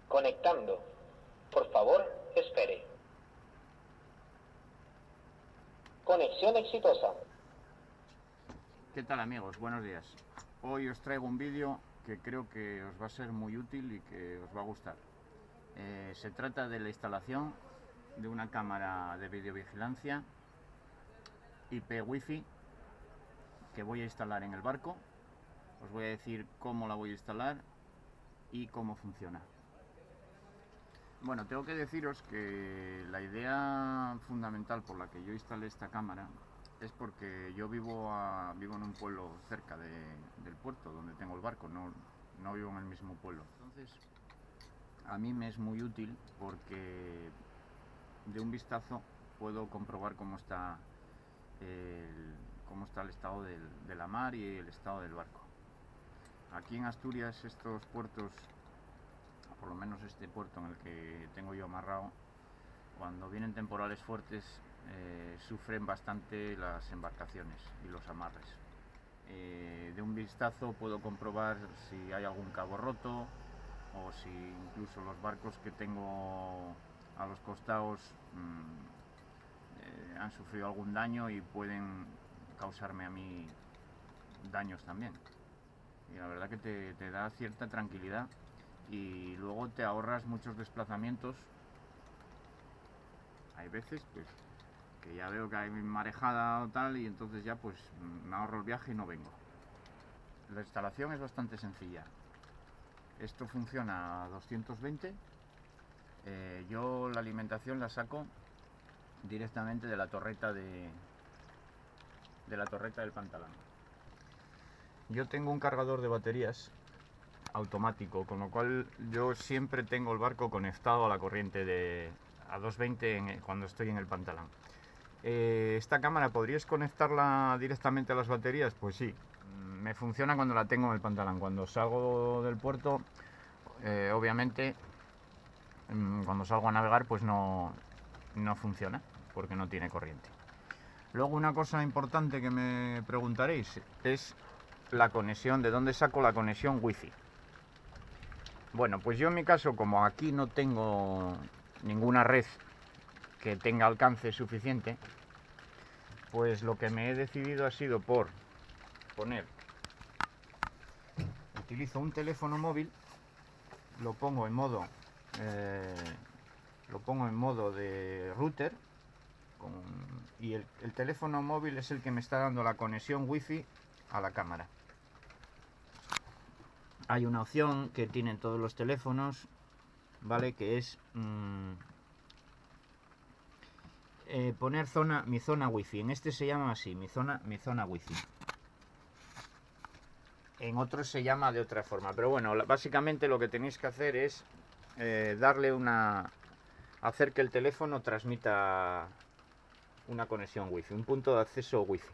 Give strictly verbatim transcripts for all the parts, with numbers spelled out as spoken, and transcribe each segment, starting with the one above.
Conectando. Por favor, espere. Conexión exitosa. ¿Qué tal, amigos? Buenos días. Hoy os traigo un vídeo que creo que os va a ser muy útil y que os va a gustar. Eh, se trata de la instalación de una cámara de videovigilancia I P Wi-Fi que voy a instalar en el barco. Os voy a decir cómo la voy a instalar y cómo funciona. Bueno, tengo que deciros que la idea fundamental por la que yo instalé esta cámara es porque yo vivo, a, vivo en un pueblo cerca de, del puerto donde tengo el barco, no, no vivo en el mismo pueblo. Entonces, a mí me es muy útil porque de un vistazo puedo comprobar cómo está el, cómo está el estado del, de la mar y el estado del barco. Aquí en Asturias estos puertos, por lo menos este puerto en el que tengo yo amarrado, cuando vienen temporales fuertes eh, sufren bastante las embarcaciones y los amarres. Eh, de un vistazo puedo comprobar si hay algún cabo roto o si incluso los barcos que tengo a los costados mmm, eh, han sufrido algún daño y pueden causarme a mí daños también. Y la verdad que te, te da cierta tranquilidad y luego te ahorras muchos desplazamientos. Hay veces pues que ya veo que hay marejada o tal y entonces ya pues me ahorro el viaje y no vengo. La instalación es bastante sencilla. Esto funciona a doscientos veinte. Eh, yo la alimentación la saco directamente de la torreta de, de la torreta del pantalón. Yo tengo un cargador de baterías automático, con lo cual yo siempre tengo el barco conectado a la corriente de a doscientos veinte en, cuando estoy en el pantalón. Eh, esta cámara, ¿podríais conectarla directamente a las baterías? Pues sí, me funciona cuando la tengo en el pantalón. Cuando salgo del puerto, eh, obviamente, cuando salgo a navegar, pues no, no funciona, porque no tiene corriente. Luego, una cosa importante que me preguntaréis es la conexión, ¿de dónde saco la conexión Wi-Fi? Bueno, pues yo en mi caso, como aquí no tengo ninguna red que tenga alcance suficiente, pues lo que me he decidido ha sido por poner, utilizo un teléfono móvil, lo pongo en modo, eh, lo pongo en modo de router, con, y el, el teléfono móvil es el que me está dando la conexión Wi-Fi a la cámara. Hay una opción que tienen todos los teléfonos, ¿vale? Que es mmm, eh, poner zona, mi zona Wi-Fi. En este se llama así, mi zona, mi zona Wi-Fi. En otros se llama de otra forma. Pero bueno, básicamente lo que tenéis que hacer es eh, darle una... hacer que el teléfono transmita una conexión Wi-Fi, un punto de acceso Wi-Fi.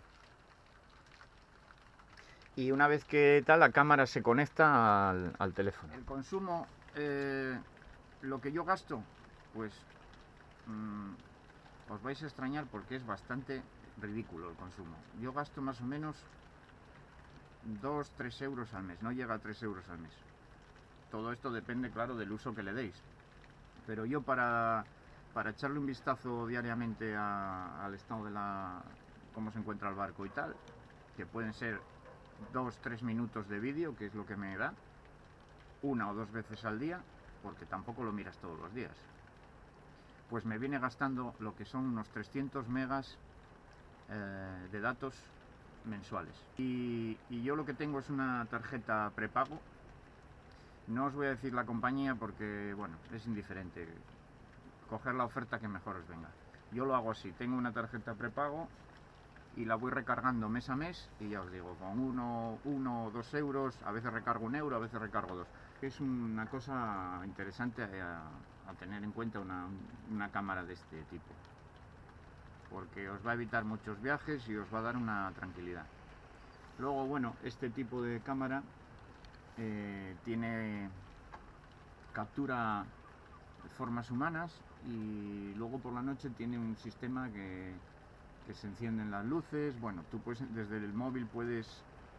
Y una vez que tal, la cámara se conecta al, al teléfono. El consumo, eh, lo que yo gasto, pues mmm, os vais a extrañar porque es bastante ridículo el consumo. Yo gasto más o menos dos a tres euros al mes, no llega a tres euros al mes. Todo esto depende, claro, del uso que le deis. Pero yo para, para echarle un vistazo diariamente a, al estado de la... cómo se encuentra el barco y tal, que pueden ser dos a tres minutos de vídeo, que es lo que me da, una o dos veces al día, porque tampoco lo miras todos los días, pues me viene gastando lo que son unos trescientos megas eh, de datos mensuales. Y, y yo lo que tengo es una tarjeta prepago. No os voy a decir la compañía porque, bueno, es indiferente. Coger la oferta que mejor os venga. Yo lo hago así, tengo una tarjeta prepago y la voy recargando mes a mes y ya os digo, con uno, uno o dos euros, a veces recargo un euro, a veces recargo dos. Es una cosa interesante a, a tener en cuenta una, una cámara de este tipo, porque os va a evitar muchos viajes y os va a dar una tranquilidad. Luego, bueno, este tipo de cámara eh, tiene captura de formas humanas y luego por la noche tiene un sistema que que se encienden las luces. Bueno, tú puedes, desde el móvil puedes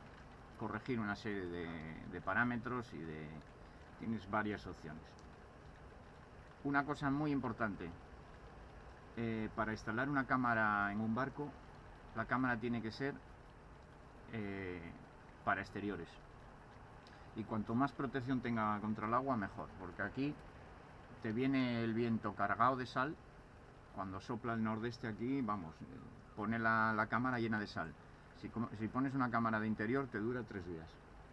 corregir una serie de, de parámetros y de, tienes varias opciones. una cosa muy importante. Eh, para instalar una cámara en un barco, la cámara tiene que ser eh, para exteriores. Y cuanto más protección tenga contra el agua, mejor. Porque aquí te viene el viento cargado de sal. Cuando sopla el nordeste aquí, vamos, pone la, la cámara llena de sal. Si, si pones una cámara de interior, te dura tres días.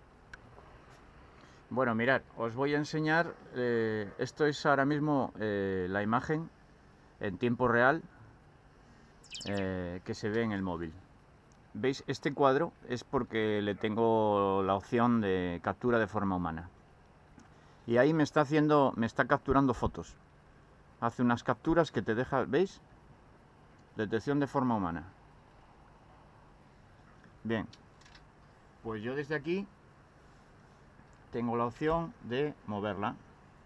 Bueno, mirad, os voy a enseñar, eh, esto es ahora mismo eh, la imagen en tiempo real eh, que se ve en el móvil. ¿Veis? Este cuadro es porque le tengo la opción de captura de forma humana. Y ahí me está haciendo, me está capturando fotos. Hace unas capturas que te deja, ¿veis? Detección de forma humana. Bien, pues yo desde aquí tengo la opción de moverla.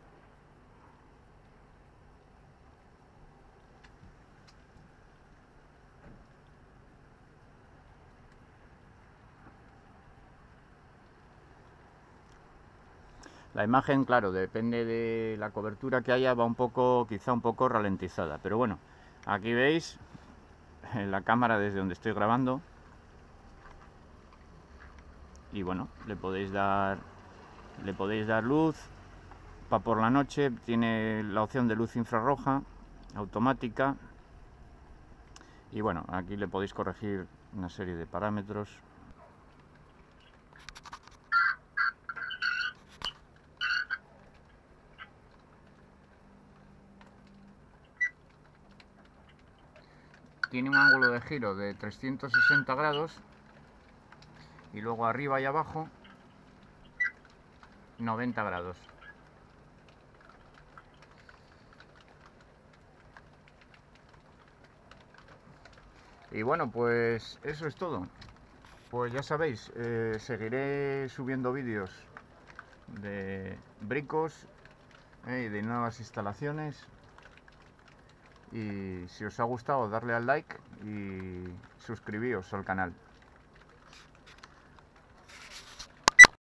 La imagen, claro, depende de la cobertura que haya, va un poco, quizá un poco ralentizada. Pero bueno, aquí veis la cámara desde donde estoy grabando. Y bueno, le podéis dar, le podéis dar luz. Para por la noche, tiene la opción de luz infrarroja, automática. Y bueno, aquí le podéis corregir una serie de parámetros. Tiene un ángulo de giro de trescientos sesenta grados y luego arriba y abajo noventa grados. Y bueno, pues eso es todo. Pues ya sabéis, eh, seguiré subiendo vídeos de bricos eh, y de nuevas instalaciones. Y si os ha gustado, darle al like y suscribíos al canal.